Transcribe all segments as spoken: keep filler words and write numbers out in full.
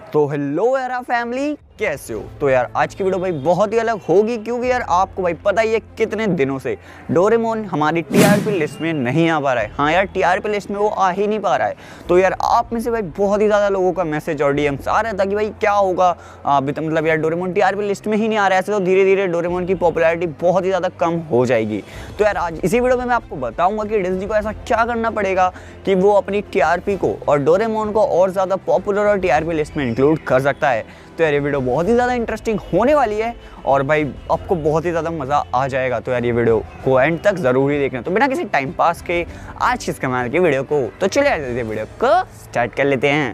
तो हेलो यार फैमिली, कैसे हो। तो यार आज की वीडियो भाई बहुत ही अलग होगी, क्योंकि यार आपको भाई पता ही है कितने दिनों से डोरेमोन हमारी टीआरपी लिस्ट में नहीं आ पा रहा है। हाँ यार, टीआरपी लिस्ट में वो आ ही नहीं पा रहा है। तो यार आप में से भाई बहुत ही ज़्यादा लोगों का मैसेज और डीएम्स आ रहा था कि भाई क्या होगा, अभी तो मतलब यार डोरेमोन टीआरपी लिस्ट में ही नहीं आ रहा है। ऐसे तो धीरे धीरे डोरेमोन की पॉपुलैरिटी बहुत ही ज़्यादा कम हो जाएगी। तो यार आज इसी वीडियो में मैं आपको बताऊंगा कि डिज्नी को ऐसा क्या करना पड़ेगा कि वो अपनी टीआरपी को और डोरेमोन को और ज़्यादा पॉपुलर और टीआरपी लिस्ट में इंक्लूड कर सकता है। तो यार ये वीडियो बहुत ही ज़्यादा इंटरेस्टिंग होने वाली है और भाई आपको बहुत ही ज़्यादा मज़ा आ जाएगा। तो यार ये वीडियो को एंड तक ज़रूर ही देखना। तो बिना किसी टाइम पास के आज किस कमाल की वीडियो को तो चले आते हैं, वीडियो को स्टार्ट कर लेते हैं।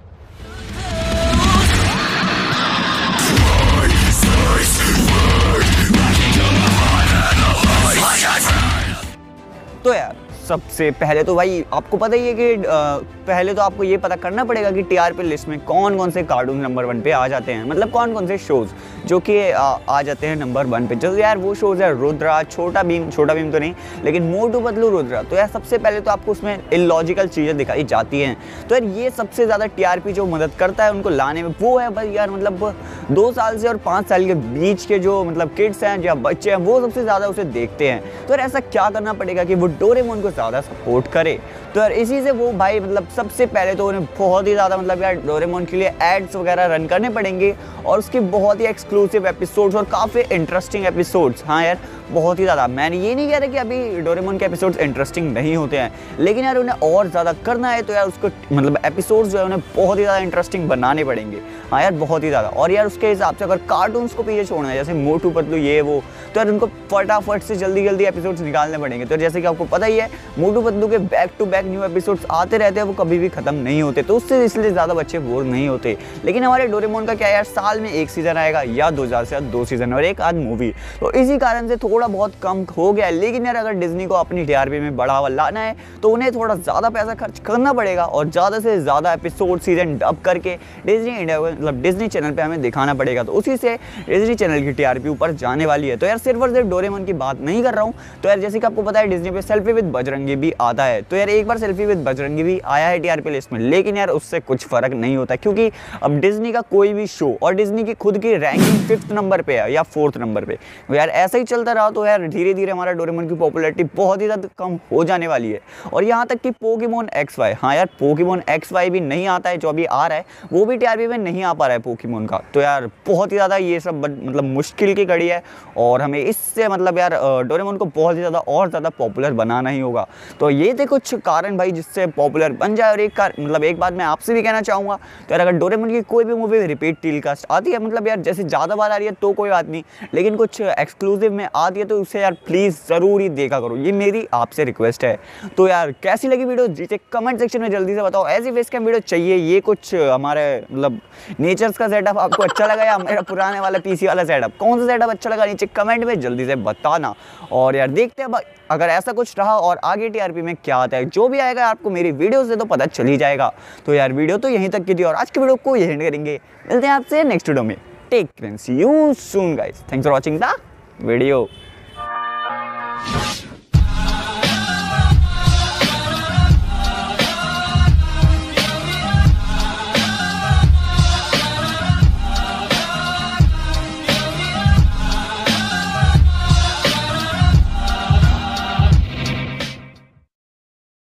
तो यार सबसे पहले तो भाई आपको पता ही है कि आ, पहले तो आपको ये पता करना पड़ेगा कि टीआरपी लिस्ट में कौन कौन से कार्टून नंबर वन पे आ जाते हैं, मतलब कौन कौन से शोज़ जो कि आ, आ जाते हैं नंबर वन पे। जो यार वो शोज़ है रुद्रा, छोटा भीम, छोटा भीम तो नहीं लेकिन मोटू पतलू, रुद्रा। तो यार सबसे पहले तो आपको उसमें इलॉजिकल चीज़ें दिखाई जाती हैं। तो यार ये सबसे ज़्यादा टीआरपी जो मदद करता है उनको लाने में वो है भाई यार मतलब दो साल से और पाँच साल के बीच के जो मतलब किड्स हैं या बच्चे हैं वो सबसे ज़्यादा उसे देखते हैं। तो यार ऐसा क्या करना पड़ेगा कि वो डोरेमोन को ज़्यादा सपोर्ट करे। तो यार इसी से वो भाई मतलब सबसे पहले तो उन्हें बहुत ही ज़्यादा मतलब यार डोरेमोन के लिए एड्स वगैरह रन करने पड़ेंगे और उसके बहुत ही एक्सक्लूसिव एपिसोड्स और काफ़ी इंटरेस्टिंग एपिसोड्स। हाँ यार बहुत ही ज़्यादा, मैंने ये नहीं कह रहा कि अभी डोरेमोन के एपिसोड्स इंटरेस्टिंग नहीं होते हैं, लेकिन यार उन्हें और ज़्यादा करना है तो यार उसको मतलब एपिसोड्स जो है उन्हें बहुत ही ज़्यादा इंटरेस्टिंग बनाने पड़ेंगे। हाँ यार बहुत ही ज़्यादा। और यार उसके हिसाब से अगर कार्टून्स को पीछे छोड़ना है जैसे मोटू पतलू ये वो, तो यार उनको फटाफट से जल्दी जल्दी एपिसोड्स निकालने पड़ेंगे। तो जैसे कि आपको पता ही है मोटू पतलू के back to back new episodes आते रहते हैं, वो कभी भी खत्म नहीं होते, तो उससे इसलिए ज़्यादा बच्चे बोर नहीं होते। लेकिन हमारे डोरेमोन का क्या यार साल में एक सीज़न आएगा या दो हज़ार से दो सीज़न और एक आध मूवी, तो इसी कारण से थोड़ा बहुत कम हो गया। लेकिन यार अगर डिज्नी को अपनी टीआरपी में बढ़ावा लाना है तो उन्हें थोड़ा ज़्यादा पैसा खर्च करना पड़ेगा और ज़्यादा से ज़्यादा एपिसोड सीजन डब करके डिज्नी इंडिया मतलब डिज्नी चैनल पे हमें दिखाना पड़ेगा। तो उसी से डिज्नी चैनल की टीआरपी ऊपर जाने वाली है। तो यार सिर्फ और सिर्फ डोरेमोन की बात नहीं कर रहा हूँ। तो यार जैसे कि आपको पता है डिज्नी पे सेल्फी विद बजरंगी भी आता है। तो यार एक बार सेल्फी विद बजरंगी भी आया है टीआरपी लिस्ट में, लेकिन यार उससे कुछ फर्क नहीं होता क्योंकि अब डिज्नी का कोई भी शो और डिज्नी की खुद की रैंकिंग फिफ्थ नंबर पे है या फोर्थ नंबर पे। यार ऐसा ही चलता रहा तो यार धीरे धीरे हमारा डोरेमोन की पॉपुलैरिटी बहुत ही ज़्यादा कम हो जाने वाली है। और यहाँ तक कि पोकेमोन एक्स वाई, हाँ यार पोकेमोन एक्स वाई भी नहीं आता है, जो अभी आ रहा है वो भी टीआरपी में नहीं आ पा रहा है पोकेमोन का। तो यार बहुत ही ज़्यादा ये सब मतलब मुश्किल की कड़ी है और हमें इससे मतलब यार डोरेमोन को बहुत ही ज़्यादा और ज़्यादा पॉपुलर बनाना ही होगा। तो ये थे कुछ कारण भाई जिससे पॉपुलर बन जाए। और एक कार मतलब एक बात मैं आपसे भी कहना चाहूँगा, तो यार अगर डोरेमोन की कोई भी मूवी रिपीट टेलीकास्ट आती है, मतलब यार जैसे ज़्यादा बार आ रही है तो कोई बात नहीं, लेकिन कुछ एक्सक्लूसिव में आती है तो उसे यार प्लीज़ ज़रूर ही देखा करो, ये मेरी आपसे रिक्वेस्ट है। तो यार कैसी लगी वीडियो नीचे कमेंट सेक्शन में जल्दी से बताओ। ऐसी फेस कैम वीडियो चाहिए, ये कुछ हमारे मतलब नेचर्स का सेटअप आपको अच्छा लगा या मेरा पुराने वाला पीसी वाला सेटअप, कौन सा सेटअप अच्छा लगा नीचे कमेंट में जल्दी से बताना। और यार देखते हैं अगर ऐसा कुछ रहा और आगे टीआरपी में क्या आता है, जो भी आएगा आपको मेरी वीडियो से तो पता चल ही जाएगा। तो यार वीडियो तो यहीं तक की थी और आज की वीडियो को यही एंड करेंगे। मिलते हैं आपसे नेक्स्ट वीडियो में। Take care, see you soon guys, thanks for watching the video.